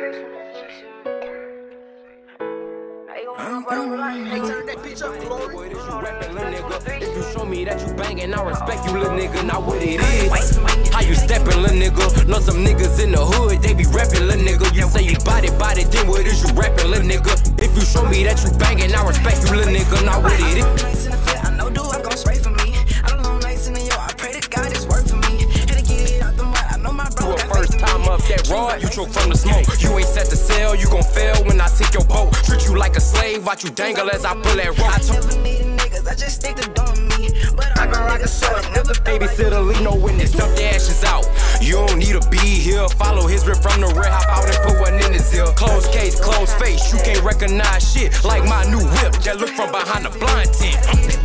If you show me that you bangin', I respect you, little nigga. Not what it is. How you steppin', little nigga? Know some niggas in the hood, they be rappin', little nigga. You say you body, then what is you rappin', little nigga? If you show me that you bangin', I respect you, little nigga. Not what it is. I know dude gon' spray for me. I don't know nights in the yo. I pray to God it's work for me. Had to get it out the mud. I know my bro. You a first time up that rod, you choke from the smoke. You ain't set to sail, you gon' fail when I sink your boat. Treat you like a slave, watch you dangle as I pull that rope. I never needed niggas, I just stick to doing me. But I gon' rock a sword, never babysitter, leave no witness, dump the ashes out. You don't need to be here, follow his rip from the rear, hop out and put one in his ear. Closed case, closed face, you can't recognize shit like my new whip that look from behind the blind tent.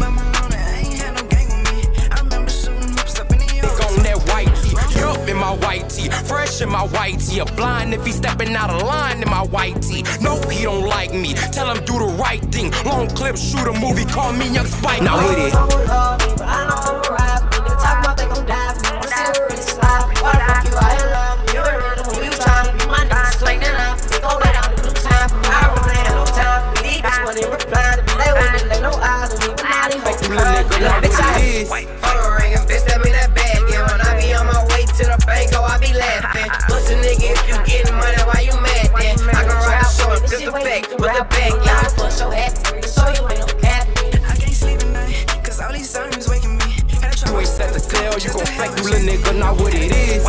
In my white tee, fresh in my white tee. A blind if he stepping out of line in my white tee. No, he don't like me. Tell him do the right thing. Long clip, shoot a movie, call me Young Spike. Now with it. I know I'm a rap. Nigga talk about they gon' die for me. I'm serious live. Why the fuck you out here love me? You ain't ready when you tryna be my niggas straight that up. They gon' lay down the new time for me. I don't play no time for me. These bitches when they reply to me, they wouldn't lay no eyes on me. But now they fucking cry. Bitch, I is. Phone ringing, bitch, send me that bag. Yeah, when I be on my way to the bank, oh, I be laughing. Pussy nigga, if you getting money, why you mad then? I can rock a show and flip the back with the back, yeah. Push your ass free, so you ain't no cat. I can't sleep at night, cause all these sirens waking me. You ain't set to sail, you gon' flex, you little nigga, not what it is.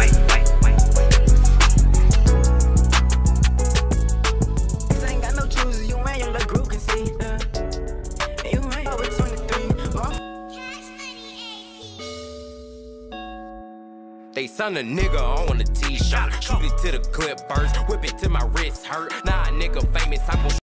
I ain't got no choosers, you ain't your little group can see. You ain't over 23. They son a nigga on a t-shirt. Shoot it to the clip burst, whip it till my wrist hurt. Nah, nigga famous, I'm gon'